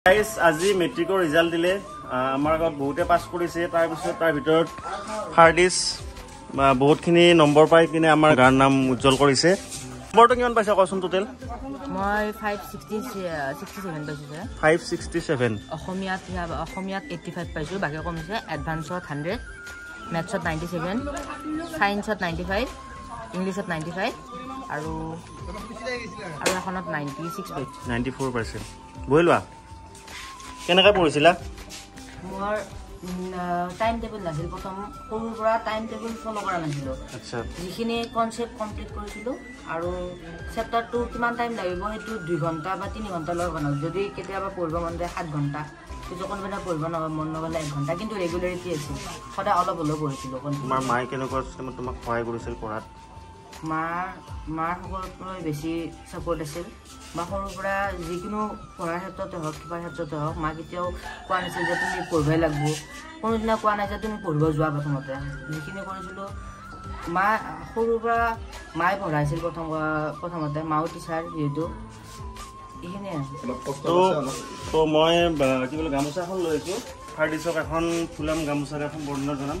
guys আজি মেট্ৰিকৰ result দিলে আমাৰ গাঁৱত বহুতে পাছ কৰিছে তাৰ পিছত তাৰ ভিতৰত ফাৰ্ডিস বহুতখিনি নম্বৰ পাই কিনে আমাৰ গাঁৱৰ নাম উজ্জ্বল কৰিছে নম্বৰটো কিমান পাইছা কোৱাচোন টোটেল মই 567 পাইছো 567 অসমীয়াত 85 পাইছো বাকি কমিছে এডভান্সত 100 ম্যাথছত 97 সায়েন্সত 95 ইংলিশত 95 আৰু এখনত 96 পাইছো 94% বইলৱা কেনেকৈ পঢ়িছিলা মোৰ টাইম টেবল নাছিল প্ৰথম সৰুৰ পৰা টাইম টেবল ফলো কৰা নাছিল আচ্ছা যিখিনি কনসেপ্ট কমপ্লিট কৰিছিলো আৰু চেপ্টাৰটো কিমান টাইম লাগিব হেতু 2 ঘন্টা বা 3 ঘন্টা লগ বনাও যদি কেতিয়াবা পঢ়িব মন যায় 7 ঘন্টা কিছু কোনবেলা পঢ়িব মন নগলে 1 ঘন্টা কিন্তু ৰেগুলাৰিটি আছিল সদায় অলপ অলপ পঢ়িছিলো তোমাৰ মাই কেনেকুৱা সিস্টেমত তোমাক সহায় কৰিছিল পঢ়াত মাৰ সকলোতকৈ বেছি সাপোৰ্ট আছিল বা সৰুৰ পৰা যিকোনো পঢ়াৰ ক্ষেত্ৰতে হওক কিবা ক্ষেত্ৰতে হওক মা কেতিয়াও কোৱা নাছিল যে তুমি পঢ়িবই লাগিব কোনোদিনা কোৱা নাই যে তুমি পঢ়িব যোৱা প্ৰথমতে যিখিনি কৰিছিলোঁ মা সৰুৰ পৰা মায়ে পঢ়াইছিল প্ৰথমতে মাও টিচাৰ যিহেতু এইখিনিয়ে তো মই কি বোলে গামোচা এখন লৈ আছোঁ ফাৰ্ডিছক এখন ফুলাম গামোচাৰে এখন বৰ্ণনা জনাম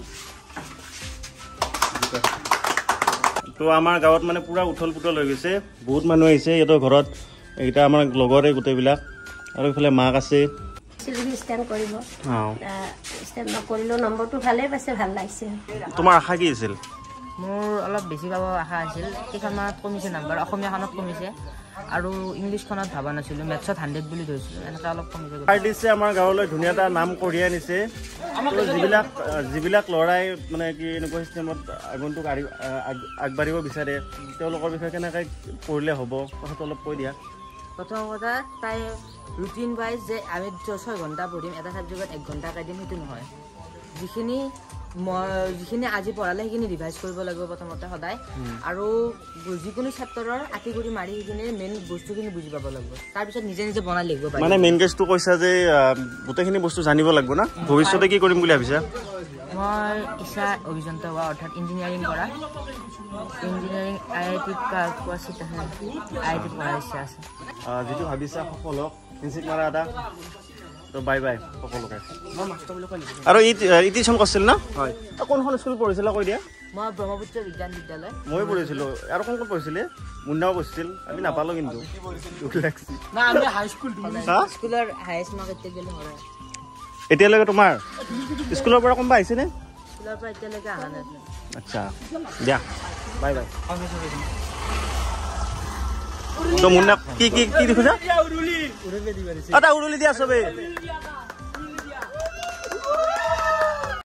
তো আমাৰ গাঁৱত মানে পুৰা উঠল পুতল হৈ গৈছে বহুত মানুহ আহিছে ইহঁতৰ ঘৰত এইটা আমাৰ লগৰে গোটেইবিলাক আৰু ইফালে মাক আছে স্টেণ্ড কৰিব স্টেণ্ড নকৰিলেও নম্বৰটো ভালেই পাইছে ভাল লাগিছে তোমাৰ আশা কি আছিল মোৰ অলপ বেছি পাব আশা আছিল কেইখনমানত কমিছে নাম্বাৰ অসমীয়াখনত কমিছে আৰু ইংলিছখনত ভাবা নাছিলোঁ মেথছত 100 বুলি ধৰিছিলোঁ এনেকৈ অলপ কমিছে ফাৰ্ডিছে আমাৰ গাঁৱলৈ ধুনীয়া এটা নাম কঢ়িয়াই আনিছে যিবিলাক ল'ৰাই মানে কি এনেকুৱা চিষ্টেমত আগন্তুক আগবাঢ়িব বিচাৰে তেওঁলোকৰ বিষয়ে কেনেকৈ পঢ়িলে হ'ব কথাটো অলপ কৈ দিয়া প্ৰথম কথা তাই ৰুটিন ৱাইজ যে আমি 6 ঘণ্টা পঢ়িম এটা ছাবজেক্টত 1 ঘণ্টা কাই দিম সেইটো নহয় যিখিনি আজি পঢ়ালে সেইখিনি ৰিভাইজ কৰিব লাগিব প্ৰথমতে সদায় আৰু যিকোনো চেপ্টাৰৰ আঁতি কৰি মাৰি সেইখিনি মেইন বস্তুখিনি বুজি পাব লাগিব তাৰপিছত নিজে নিজে বনাই লিখিব পাৰিব মানে মেইন কেছটো কৈছা যে গোটেইখিনি বস্তু জানিব লাগিব না ভৱিষ্যতে কি কৰিম বুলি ভাবিছা মই ইচ্ছা অভিযন্তা হোৱা অৰ্থাৎ ইঞ্জিনিয়াৰিং কৰা ইঞ্জিনিয়াৰিং IIT পোৱা চিট আছে IIT পঢ়াৰ ইচ্ছা আছে যিটো ভাবিছা সফল হওক নিশ্চিত মাৰা এটা তো বাই বাই সকলোকে আৰু টিউশ্যন কৰিছিল না হয় কোনখন স্কুল পঢ়িছিলা কৈ দিয়া মই ব্ৰহ্মপুত্ৰ বিজ্ঞান বিদ্যালয় মই পঢ়িছিলোঁ আৰু কোন পঢ়িছিলে মুন্নাও পঢ়িছিল আমি নাপালোঁ কিন্তু স্কুলৰ হায়েষ্ট মাৰ্ক এতিয়ালৈকে হয় এতিয়ালৈকে তোমাৰ স্কুলৰ পৰা কোনোবা আহিছেনে স্কুলৰ পৰা এতিয়ালৈকে অহা নাই আচ্ছা দিয়া বাই বাই তো মুন্না কি দেখিছা এটা উৰুলি দিয়া চবেই